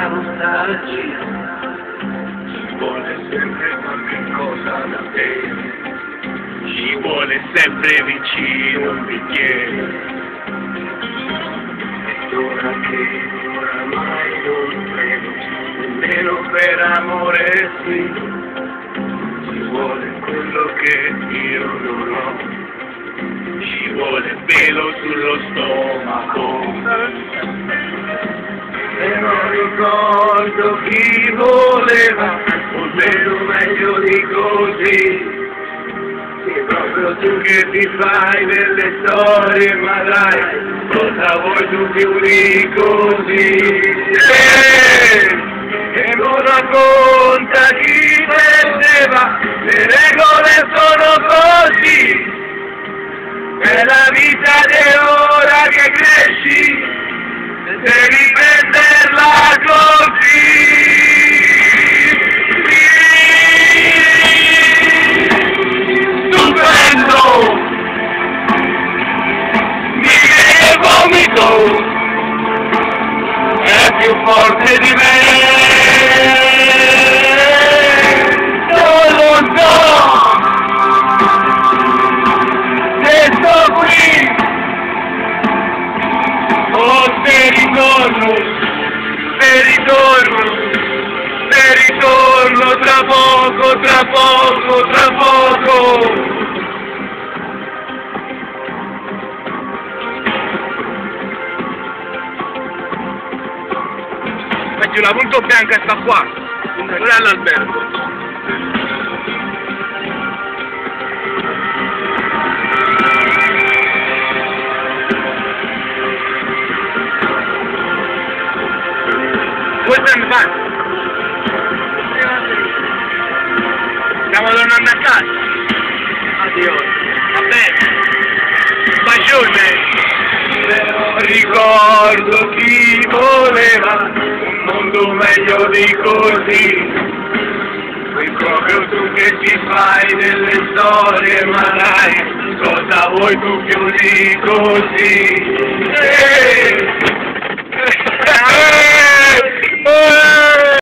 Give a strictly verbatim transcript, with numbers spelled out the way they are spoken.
la nostalgia, ci vuole sempre qualche cosa da te, ci vuole sempre vicino un bicchiere. Ed ora che oramai non credo, nemmeno per amore sì, ci vuole quello che io non ho. Ci vuole pelo sullo stomaco, e non ricordo chi voleva un pelo meglio di così. Sei proprio tu che ti fai delle storie, ma dai, cosa vuoi tu più di così? Eh, che non racconta chi vendeva, le regole sono così. È la vita di ora che cresci, devi prenderla così. Stupendo, mi viene vomito, è più forte di me. Non lo so. Se ritorno, se ritorno, se ritorno tra poco, tra poco, tra poco. Metti una punto bianca sta qua, non è all'albergo. Questo è il fatto. Stiamo tornando a casa. Addio. Va bene. Bacione. Però ricordo chi voleva un mondo meglio di così. Sei proprio tu che ti fai delle storie, ma dai, cosa vuoi tu più di così? Eh.